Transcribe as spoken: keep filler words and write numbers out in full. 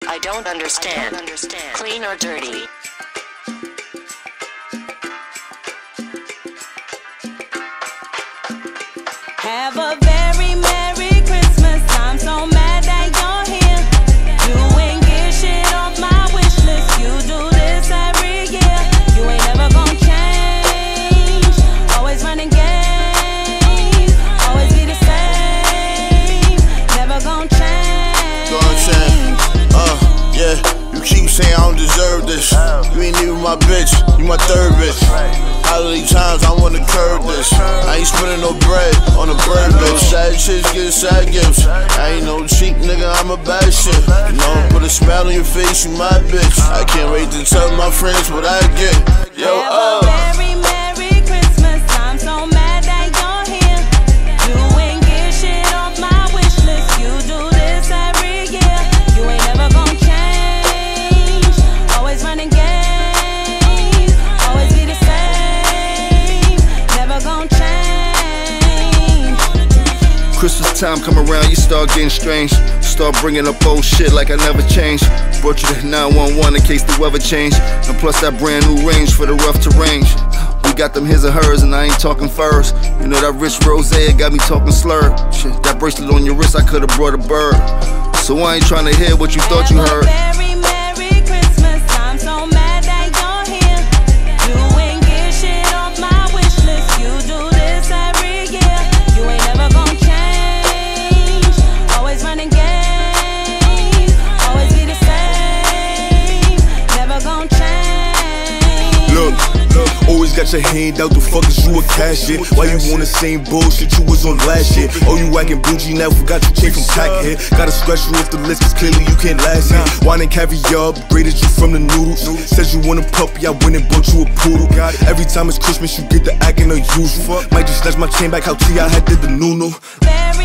I don't understand. I don't understand. Clean or dirty? Have a very Merry Christmas. I'm so mad that you're here. You ain't get shit off my wish list. You do this every year. You ain't never gonna change. Always running games. Always be the same. Never gonna change. You know what I'm saying? Uh, yeah. You keep saying I don't deserve this. You ain't even my bitch. You my third bitch. Holiday times, I wanna curb this. I ain't spending no bread on a bird bitch. Sad chicks get sad gifts. I ain't no cheap nigga, I'm a bad shit. You know, put a smile on your face, you my bitch. I can't wait to tell my friends what I get. Yo, uh. Very Merry Christmas. I'm so mad that you're here. You ain't get shit off my wish list. You do this every year. You ain't never gonna change. Always running games. Always be the same. Never gonna change. Christmas time come around, you start getting strange. Start bringing up old shit like I never changed. Brought you to nine one one in case the weather changed. And plus that brand new range for the rough terrain. We got them his and hers and I ain't talking furs. You know that rich rose got me talking slurred. Shit, that bracelet on your wrist, I could've brought a bird. So I ain't trying to hear what you thought you heard. Very Merry Christmas. I'm so mad that you're here. You ain't get shit off my wish list. You do this every year. You ain't never gonna change. Always running games. Always be the same. Never gonna change. Look, look, always got your hand out, the fuck is you a cash shit? Why you on the same bullshit you was on last shit? Oh, you acting bougie now, forgot you came from Packhead. Gotta scratch you off the list cause clearly you can't last it. Wine and caviar, upgraded you from the noodles. Says you want a puppy, I went and bought you a poodle. Every time it's Christmas you get the acting unusual. Might just snatch my chain back how T I had did the Nuno.